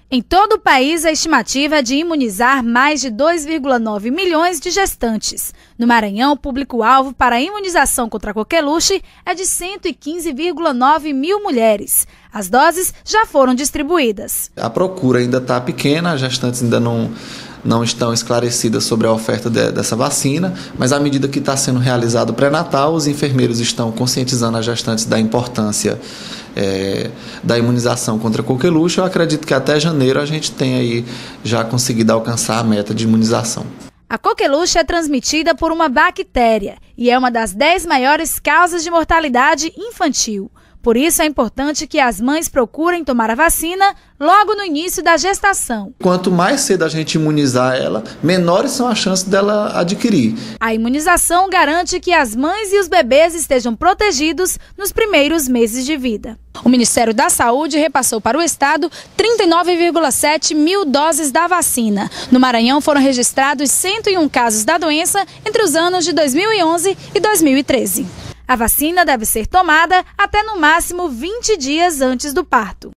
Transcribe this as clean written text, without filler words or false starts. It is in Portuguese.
Em todo o país, a estimativa é de imunizar mais de 2,9 milhões de gestantes. No Maranhão, o público-alvo para a imunização contra a coqueluche é de 115,9 mil mulheres. As doses já foram distribuídas. A procura ainda está pequena, as gestantes ainda não estão esclarecidas sobre a oferta dessa vacina, mas à medida que está sendo realizado o pré-natal, os enfermeiros estão conscientizando as gestantes da importância da imunização contra a coqueluche. Eu acredito que até janeiro a gente tem aí já conseguido alcançar a meta de imunização. A coqueluche é transmitida por uma bactéria e é uma das 10 maiores causas de mortalidade infantil. Por isso é importante que as mães procurem tomar a vacina logo no início da gestação. Quanto mais cedo a gente imunizar ela, menores são as chances dela adquirir. A imunização garante que as mães e os bebês estejam protegidos nos primeiros meses de vida. O Ministério da Saúde repassou para o estado 39,7 mil doses da vacina. No Maranhão foram registrados 101 casos da doença entre os anos de 2011 e 2013. A vacina deve ser tomada até no máximo 20 dias antes do parto.